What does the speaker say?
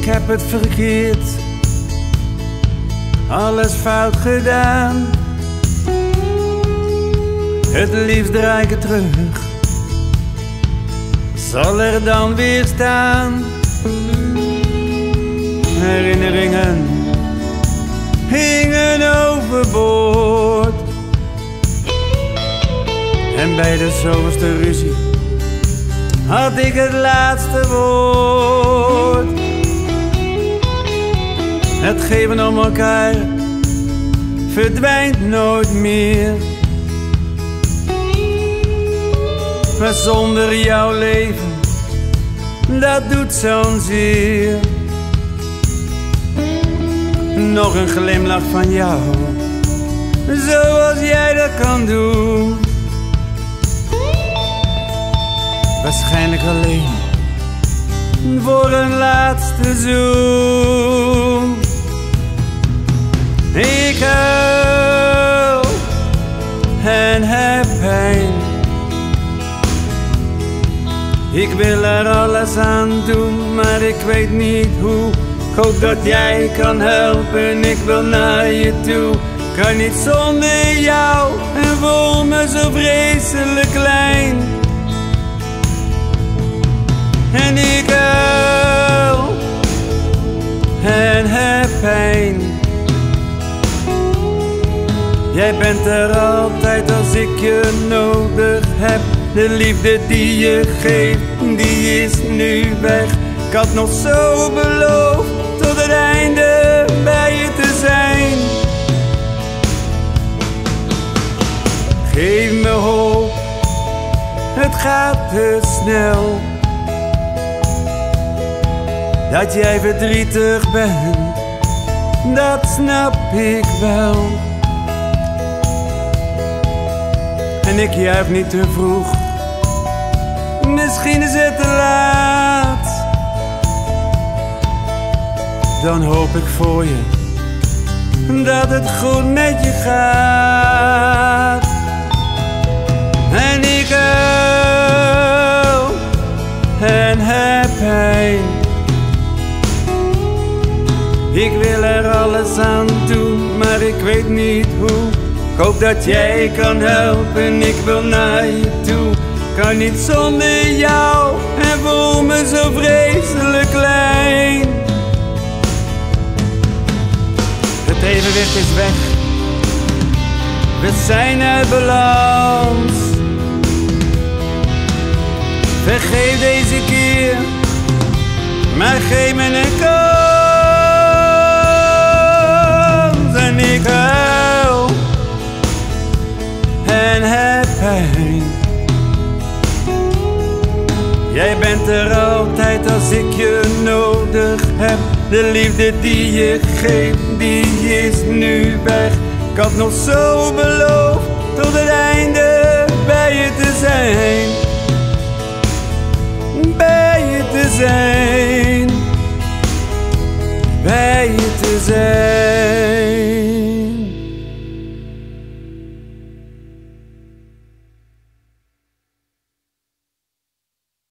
Ik heb het verkeerd, alles fout gedaan. Het liefst draai ik het terug, zal er dan weer staan. Herinneringen hingen overboord. En bij de zoveelste ruzie had ik het laatste woord. Het geven om elkaar verdwijnt nooit meer. Maar zonder jouw leven, dat doet zo'n zeer. Nog een glimlach van jou, zoals jij dat kan doen. Waarschijnlijk alleen voor een laatste zoen. Ik huil en heb pijn. Ik wil er alles aan doen, maar ik weet niet hoe. Ik hoop dat jij kan helpen, ik wil naar je toe. Kan niet zonder jou en voel me zo vreselijk klein. En ik huil en heb pijn. Jij bent er altijd als ik je nodig heb. De liefde die je geeft, die is nu weg. Ik had nog zo beloofd tot het einde bij je te zijn. Geef me hoop, het gaat te snel. Dat jij verdrietig bent, dat snap ik wel. En ik juich niet te vroeg, misschien is het te laat. Dan hoop ik voor je dat het goed met je gaat. En ik huil en heb pijn. Ik wil er alles aan doen, maar ik weet niet hoe. Ik hoop dat jij kan helpen, ik wil naar je toe. Kan niet zonder jou en voel me zo vreselijk klein. Het evenwicht is weg, we zijn uit balans. Vergeef deze keer, maar geef me een kans. En ik huil en heb pijn. Jij bent er altijd als ik je nodig heb. De liefde die je geeft, die is nu weg. Ik had nog zo beloofd tot het einde bij je te zijn. Bij je te zijn. Bij je te zijn.